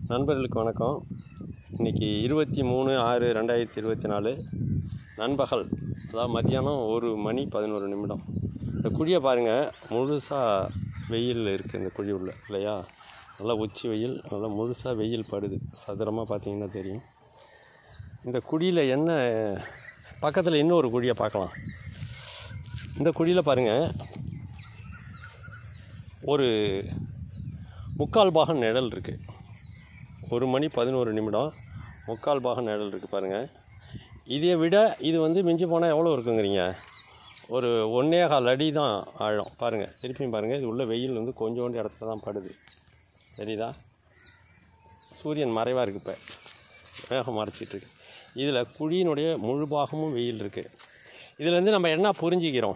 நண்பர்களுக்கு வணக்கம். இன்றைக்கி 23/6/2024 நண்பகல், அதாவது மத்தியானம் 1:11. இந்த குழியை பாருங்கள், முழுசாக வெயில் இருக்குது இந்த குழி உள்ள இல்லையா. நல்லா உச்சி வெயில், நல்லா முழுசாக வெயில் படுது. சதுரமாக பார்த்தீங்கன்னா தெரியும். இந்த குழியில் என்ன, பக்கத்தில் இன்னொரு குழியை பார்க்கலாம். இந்த குழியில் பாருங்கள், ஒரு 3/4 பாகம் நிழல் இருக்குது. 1:11 3/4 பாகம் நிழல் இருக்குது பாருங்கள். இதை விட இது மிஞ்சி போனால் எவ்வளோ இருக்குங்கிறீங்க? ஒரு 1.25 அடி தான் ஆழம். பாருங்கள், திருப்பியும் பாருங்கள். இது உள்ள வெயில் கொஞ்சோண்டு இடத்துல தான் படுது, சரிதா? சூரியன் மறைவாக இருக்குது, இப்போ மேகம் மறைச்சிட்ருக்கு. இதில் குழியினுடைய முழு பாகமும் வெயில் இருக்குது. இதிலேருந்து நம்ம என்ன புரிஞ்சுக்கிறோம்?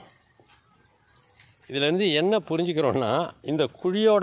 என்ன புரிஞ்சுக்கிறோன்னா, இந்த குழியோட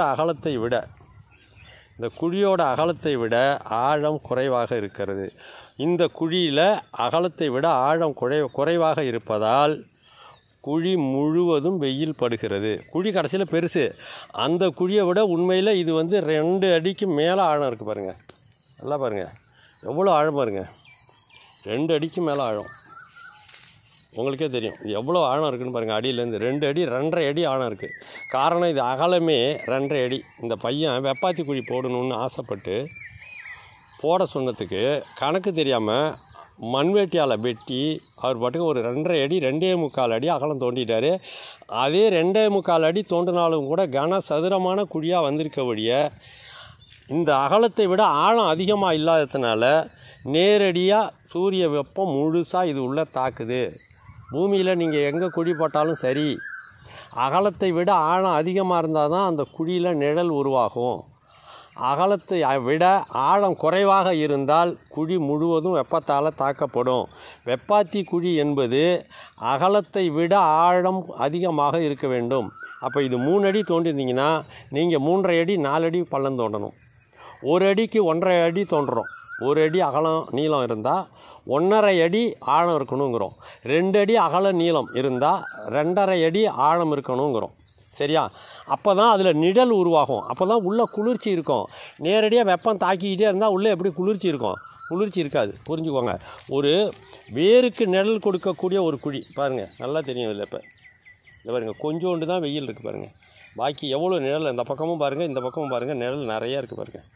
அகலத்தை விட ஆழம் குறைவாக இருக்கிறது. இந்த குழியில் அகலத்தை விட ஆழம் குறைவாக இருப்பதால் குழி முழுவதும் வெயில் படுகிறது. குழி கடைசியில் பெருசு. அந்த குழியை விட உண்மையில் இது 2 அடிக்கு மேலே ஆழம் இருக்குது பாருங்கள். நல்லா பாருங்கள், எவ்வளோ ஆழம் பாருங்கள். 2 அடிக்கு மேலே ஆழம். உங்களுக்கே தெரியும் இது எவ்வளோ ஆழம் இருக்குதுன்னு பாருங்கள். அடியிலேருந்து 2 அடி 2.5 அடி ஆழம் இருக்குது. காரணம், இது அகலமே 2.5 அடி. இந்த பையன் வெப்பாத்தி குழி போடணும்னு ஆசைப்பட்டு போட சொன்னதுக்கு கணக்கு தெரியாமல் மண்வெட்டியால் வெட்டி அவர் பாட்டுக்கு ஒரு 2.5 அடி 2.25 அடி அகலம் தோண்டிட்டார். அதே 2.25 அடி தோண்டினாலும் கூட கன சதுரமான குழியாக வந்திருக்க வழிய இந்த அகலத்தை விட ஆழம் அதிகமாக இல்லாததுனால நேரடியாக சூரிய வெப்பம் முழுசாக இது உள்ளே தாக்குது. பூமியில் நீங்கள் எங்கே குழி போட்டாலும் சரி, அகலத்தை விட ஆழம் அதிகமாக இருந்தால் தான் அந்த குழியில் நிழல் உருவாகும். அகலத்தை விட ஆழம் குறைவாக இருந்தால் குழி முழுவதும் வெப்பத்தால் தாக்கப்படும். வெப்பாத்தி குழி என்பது அகலத்தை விட ஆழம் அதிகமாக இருக்க வேண்டும். அப்போ இது 3 அடி தோண்டிருந்தீங்கன்னா நீங்கள் 3.5 அடி 4 அடி பள்ளம் தோண்டணும். 1 அடிக்கு 1.5 அடி தோண்டுறோம். 1 அடி அகலம் நீளம் இருந்தால் 1.5 அடி ஆழம் இருக்கணுங்கிறோம். 2 அடி அகல நீளம் இருந்தால் 2.5 அடி ஆழம் இருக்கணுங்கிறோம், சரியா? அப்போ தான் அதில் நிழல் உருவாகும். அப்போ தான் உள்ளே குளிர்ச்சி இருக்கும். நேரடியாக வெப்பம் தாக்கிக்கிட்டே இருந்தால் உள்ளே எப்படி குளிர்ச்சி இருக்கும்? குளிர்ச்சி இருக்காது, புரிஞ்சுக்கோங்க. ஒரு வேருக்கு நிழல் கொடுக்கக்கூடிய ஒரு குழி பாருங்கள், நல்லா தெரியும். இல்லை இப்போ இல்லை பாருங்கள், கொஞ்சோண்டு தான் வெயில் இருக்குது பாருங்கள். பாக்கி எவ்வளோ நிழல், இந்த பக்கமும் பாருங்கள், இந்த பக்கமும் பாருங்கள், நிழல் நிறையா இருக்குது பாருங்கள்.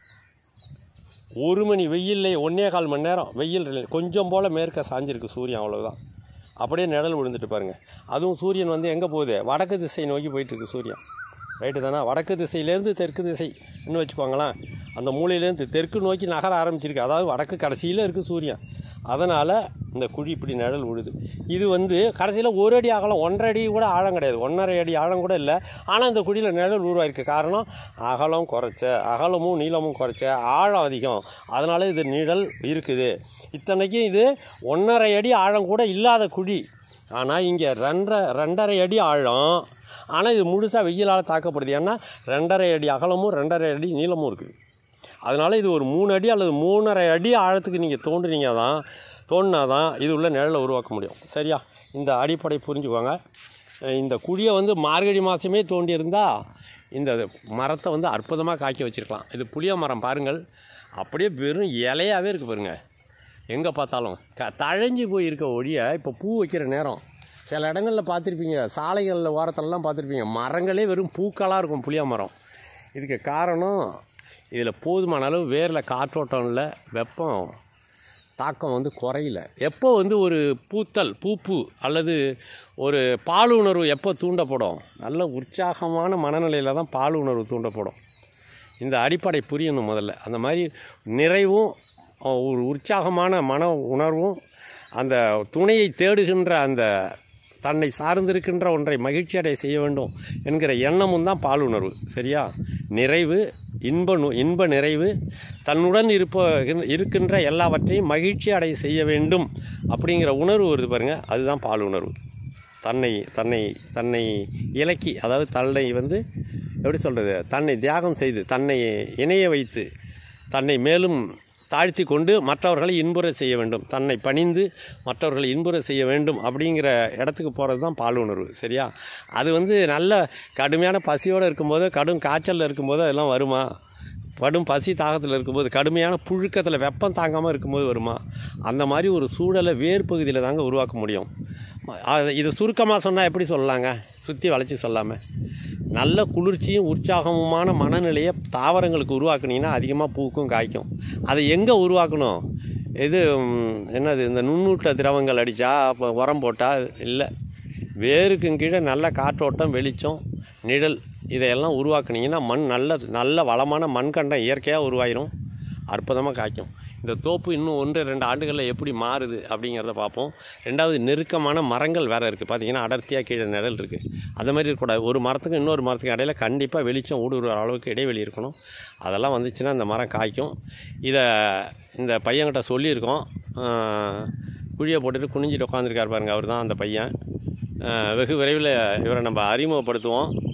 1 மணி வெயில்லே 1.25 மணி நேரம் வெயில் கொஞ்சம் போல் மேற்க சாஞ்சிருக்கு சூரியன், அவ்வளோதான். அப்படியே நிழல் விழுந்துட்டு பாருங்கள். அதுவும் சூரியன் எங்கே போகுது? வடக்கு திசை நோக்கி போயிட்டுருக்கு சூரியன், ரைட்டு தானே? வடக்கு திசையிலேருந்து தெற்கு திசை இன்னும் வச்சுக்கோங்களேன். அந்த மூலையிலேருந்து தெற்கு நோக்கி நகர ஆரம்பிச்சிருக்கு. அதாவது வடக்கு கடைசியில் இருக்குது சூரியன். அதனால் இந்த குழி இப்படி நிழல் விழுது. இது கடைசியில் 1 அடி அகலம், 1.5 அடி கூட ஆழம் கிடையாது, 1.5 அடி ஆழம் கூட இல்லை. ஆனால் இந்த குழியில் நிழல் உருவாயிருக்கு. காரணம், அகலமும் நீளமும் குறைச்ச, ஆழம் அதிகம். அதனால் இது நிழல் இருக்குது. இத்தனைக்கும் இது 1.5 அடி ஆழம் கூட இல்லாத குழி. ஆனால் இங்கே 2.5 அடி ஆழம். ஆனால் இது முழுசாக வெயிலால் தாக்கப்படுது. ஏன்னா 2.5 அடி அகலமும் 2.5 அடி நீளமும் இருக்குது. அதனால் இது ஒரு 3 அடி அல்லது 3.5 அடி ஆழத்துக்கு நீங்கள் தோண்டினா தான் இது உள்ள நிழலை உருவாக்க முடியும், சரியா? இந்த அடிப்படை புரிஞ்சுக்கோங்க. இந்த குழியை மார்கழி மாதமே தோண்டியிருந்தால் இந்த மரத்தை அற்புதமாக காய்க்க வச்சுருக்கலாம். இது புளிய மரம் பாருங்கள், அப்படியே வெறும் இலையாகவே இருக்குது பாருங்கள். எங்கே பார்த்தாலும் தழைஞ்சி போய் இருக்க ஒழிய இப்போ பூ வைக்கிற நேரம் சில இடங்களில் பார்த்துருப்பீங்க, சாலைகளில் ஓரத்துலலாம் பார்த்துருப்பீங்க, மரங்களே வெறும் பூக்களாக இருக்கும் புளிய மரம். இதுக்கு காரணம், இதில் போதுமான அளவு வேரில் காற்றோட்டம் இல்லை, வெப்பம் தாக்கம் குறையில. எப்போ ஒரு பூப்பு அல்லது ஒரு பாலுணர்வு எப்போ தூண்டப்படும்? நல்ல உற்சாகமான மனநிலையில் தான் பாலுணர்வு தூண்டப்படும். இந்த அடிப்படை புரியணும் முதல்ல. அந்த மாதிரி நிறைவும் ஒரு உற்சாகமான மன உணர்வும் அந்த துணையை தேடுகின்ற அந்த தன்னை சார்ந்திருக்கின்ற ஒன்றை மகிழ்ச்சி அடைய செய்ய வேண்டும் என்கிற எண்ணமும் தான் பாலுணர்வு, சரியா? நிறைவு, இன்ப நிறைவு, தன்னுடன் இருக்கின்ற எல்லாவற்றையும் மகிழ்ச்சி அடைய செய்ய வேண்டும் அப்படிங்கிற உணர்வு வருது பாருங்கள், அதுதான் பாலுணர்வு. தன்னை இலக்கி, அதாவது தன்னை எப்படி சொல்கிறது, தன்னை தியாகம் செய்து, தன்னை இணைய வைத்து, தன்னை மேலும் தாழ்த்தி கொண்டு மற்றவர்களை இன்புற செய்ய வேண்டும், தன்னை பணிந்து மற்றவர்களை இன்புற செய்ய வேண்டும் அப்படிங்கிற இடத்துக்கு போகிறது தான் பாலுணர்வு, சரியா? அது நல்ல கடுமையான பசியோடு இருக்கும்போது, கடும் காய்ச்சலில் இருக்கும்போது அதெல்லாம் வருமா? கடும் பசி தாகத்தில் இருக்கும்போது, கடுமையான புழுக்கத்தில் வெப்பம் தாங்காமல் இருக்கும்போது வருமா, அந்த மாதிரி ஒரு சூழலை வேர் பகுதியில் தாங்க உருவாக்க முடியும். இதை சுருக்கமாக சொன்னால் எப்படி சொல்லலாங்க, சுற்றி வளைச்சி சொல்லாமல், நல்ல குளிர்ச்சியும் உற்சாகமுமான மனநிலையை தாவரங்களுக்கு உருவாக்குனீங்கன்னா அதிகமாக பூக்கும் காய்க்கும். அதை எங்கே உருவாக்கணும், என்னது இந்த நுண்ணூட்ட திரவங்கள் அடித்தா இப்போ உரம் போட்டால் இல்லை, வேருக்கும் கீழே நல்ல காற்றோட்டம், வெளிச்சம், நிழல் இதையெல்லாம் உருவாக்குனீங்கன்னா மண் நல்ல வளமான மண்கண்டம் இயற்கையாக உருவாயிரும், அற்புதமாக காய்க்கும். இந்த தோப்பு இன்னும் 1-2 ஆண்டுகளில் எப்படி மாறுது அப்படிங்கிறத பார்ப்போம். ரெண்டாவது, நெருக்கமான மரங்கள் வேறு இருக்குது. பார்த்திங்கன்னா அடர்த்தியாக கீழே நிழல் இருக்குது. அது மாதிரி இருக்கக்கூடாது. ஒரு மரத்துக்கு இன்னொரு மரத்துக்கு இடையில கண்டிப்பாக வெளிச்சம் ஊடுருவ அளவுக்கு இடைவெளி இருக்கணும். அதெல்லாம் வந்துச்சுன்னா இந்த மரம் காய்க்கும். இந்த பையன்கிட்ட சொல்லியிருக்கோம். குழியை போட்டுட்டு குனிஞ்சிட்டு உட்காந்துருக்கார் பாருங்கள், அவர் தான் அந்த பையன். வெகு விரைவில் இவரை நம்ம அறிமுகப்படுத்துவோம்.